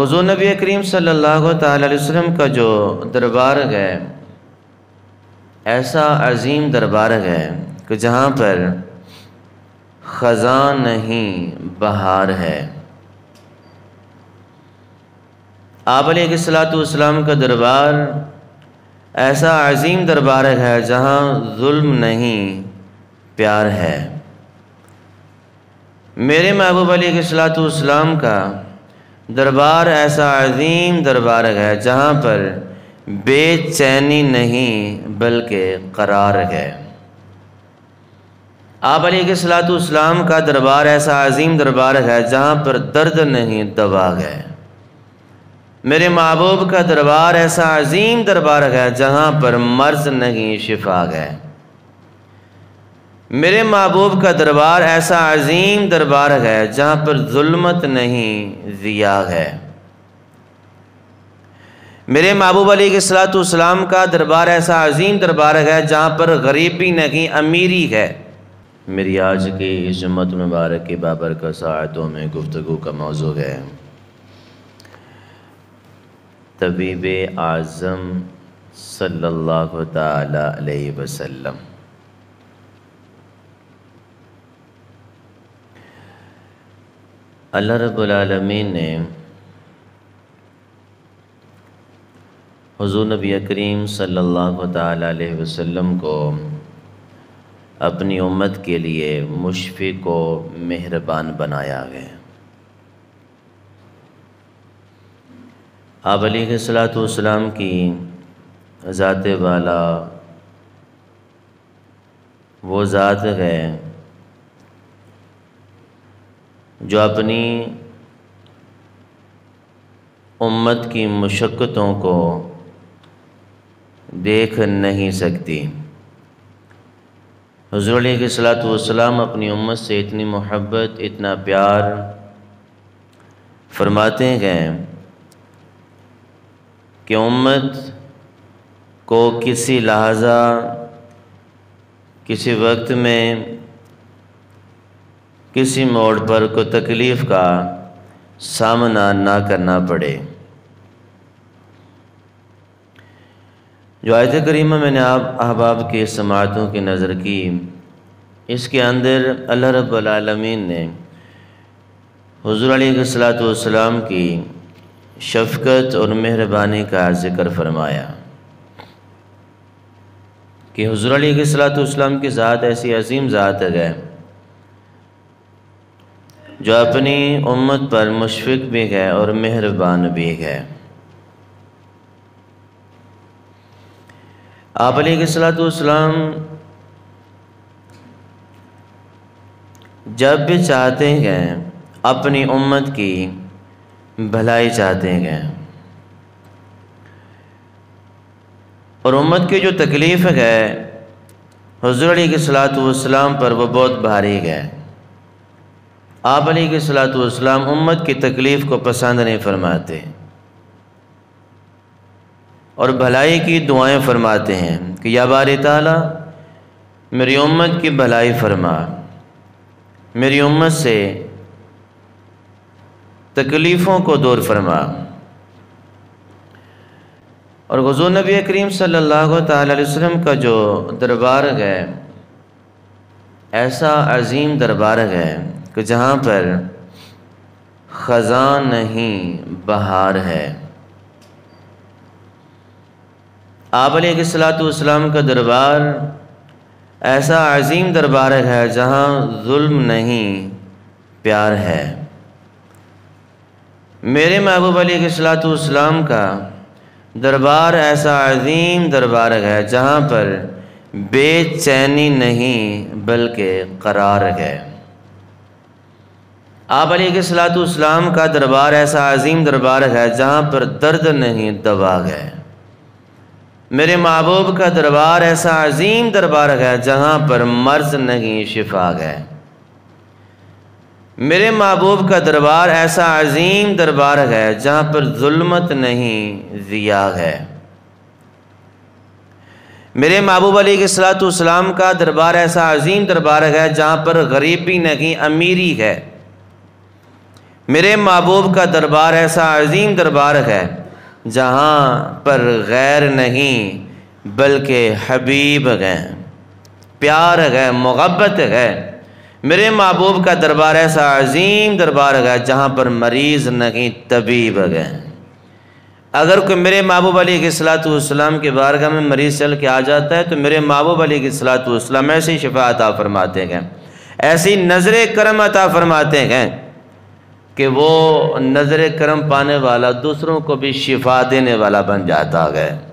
حضور نبی کریم صلی اللہ تعالی علیہ وسلم کا جو دربار ہے ایسا عظیم دربار ہے کہ جہاں پر خزاں نہیں بہار ہے۔ آپ علیہ الصلوۃ والسلام کا دربار ایسا عظیم دربار ہے جہاں ظلم نہیں پیار ہے۔ میرے محبوب علیہ الصلوۃ والسلام کا دربار ایسا عظیم دربار ہے جہاں پر بے چینی نہیں بلکہ قرار ہے۔ آپ علیہ الصلوۃ والسلام کا دربار ایسا عظیم دربار ہے جہاں پر درد نہیں دوا ہے۔ میرے محبوب کا دربار ایسا عظیم دربار ہے جہاں پر مرض نہیں شفا ہے۔ میرے محبوب کا دربار ایسا عظیم دربار ہے جہاں پر ظلمت نہیں ضیاء ہے۔ میرے محبوب علیہ الصلوۃ والسلام کا دربار ایسا عظیم دربار ہے جہاں پر غریبی نہیں امیری ہے۔ میری آج کی اس جمعۃ مبارک کی بابرکت ساعتوں میں گفتگو کا موضوع ہے طبیب اعظم صلی اللہ تعالی علیہ وسلم۔ اللہ رب العالمین نے حضور نبی کریم صلی اللہ تعالی علیہ وسلم کو اپنی امت کے لیے مشفق و مہربان بنایا ہے۔ آپ علیہ الصلوۃ والسلام کی ذات والا وہ ذات ہے جو اپنی امت کی مشقتوں کو دیکھ نہیں سکتی۔ حضور علیہ الصلوۃ والسلام اپنی امت سے اتنی محبت اتنا پیار فرماتے ہیں کہ امت کو کسی لحظہ کسی وقت میں کسی موڑ پر کوئی تکلیف کا سامنا نہ کرنا پڑے۔ جو آیت کریمہ میں نے آپ احباب کی سماعتوں کی نظر کی، اس کے اندر اللہ رب العالمین نے حضور علیہ الصلوۃ والسلام کی شفقت اور مہربانی کا ذکر فرمایا کہ حضور علیہ الصلوۃ والسلام کی ذات ایسی عظیم ذات ہے جو اپنی امت پر مشفق بھی ہے اور مہربان بھی ہے۔ آپ علیہ الصلوۃ والسلام جب بھی چاہتے ہیں اپنی امت کی بھلائی چاہتے ہیں، اور امت کی جو تکلیف ہے حضور علیہ الصلوۃ والسلام پر وہ بہت بھاری ہے۔ آپ علیہ الصلوۃ والسلام امت کی تکلیف کو پسند نہیں فرماتے اور بھلائی کی دعائیں فرماتے ہیں کہ یا باری تعالیٰ میری امت کی بھلائی فرما، میری امت سے تکلیفوں کو دور فرما۔ اور حضور نبی کریم صلی اللہ تعالی علیہ وسلم کا جو دربار ہے ایسا عظیم دربار ہے کہ جہاں پر خزاں نہیں بہار ہے۔ آپ علیہ الصلوۃ والسلام کا دربار ایسا عظیم دربار ہے جہاں ظلم نہیں پیار ہے۔ میرے محبوب علیہ الصلوۃ والسلام کا دربار ایسا عظیم دربار ہے جہاں پر بے چینی نہیں بلکہ قرار ہے۔ آپ علیہ الصلوۃ والسلام کا دربار ایسا عظیم دربار ہے جہاں پر درد نہیں دوا ہے۔ میرے محبوب کا دربار ایسا عظیم دربار ہے جہاں پر مرض نہیں شفا ہے۔ میرے محبوب کا دربار ایسا عظیم دربار ہے جہاں پر ظلمت نہیں ضیاء ہے۔ میرے محبوب علیہ الصلوۃ والسلام کا دربار ایسا عظیم دربار ہے جہاں پر غریبی نہیں امیری ہے۔ میرے محبوب کا دربار ایسا عظیم دربار ہے جہاں پر غیر نہیں بلکہ حبیب ہے، پیار ہے، محبت ہے۔ میرے محبوب کا دربار ایسا عظیم دربار ہے جہاں پر مریض نہیں طبیب ہے۔ اگر کوئی میرے محبوب علیہ السلام کے بارگاہ میں مریض چل کے آ جاتا ہے تو میرے محبوب علیہ السلام ایسی شفا عطا فرماتے ہیں، ایسی نظر کرم عطا فرماتے ہیں کہ وہ نظر کرم پانے والا دوسروں کو بھی شفا دینے والا بن جاتا ہے۔